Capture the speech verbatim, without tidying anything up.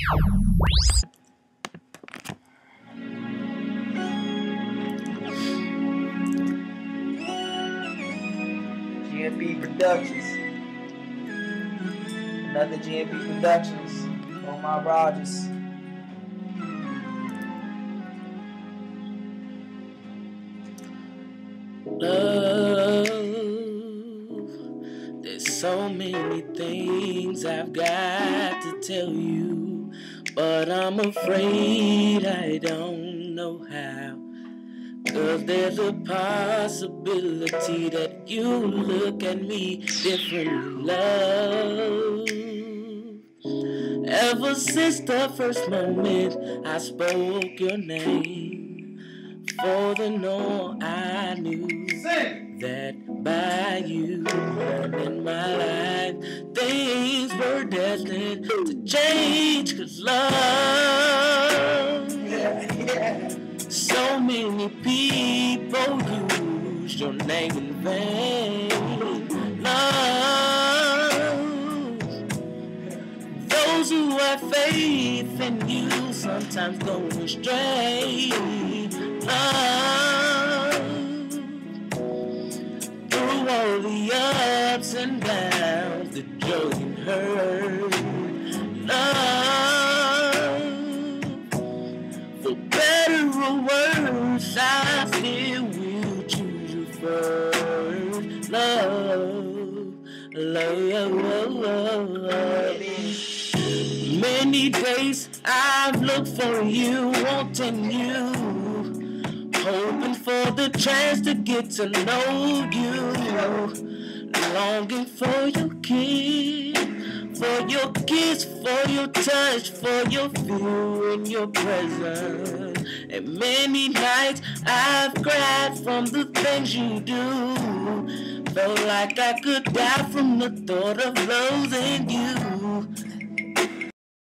G M P Productions. Another G M P Productions. Omar Rogers. Love, there's so many things I've got to tell you, but I'm afraid I don't know how. Cause there's a possibility that you look at me differently, love. Ever since the first moment I spoke your name, for the know I knew that by you in my life things were destined to change. Cause love, so many people use your name in vain. Love, those who have faith in you sometimes go astray. Love, through all the ups and downs, the joy and hurt. Love, for better or worse, I still will choose you first. Love, love, love, love, love. Many days I've looked for you, wanting you, hoping for the chance to get to know you, longing for your kiss, for your kiss, for your touch, for your feel in your presence. And many nights I've cried from the things you do, felt like I could die from the thought of losing you.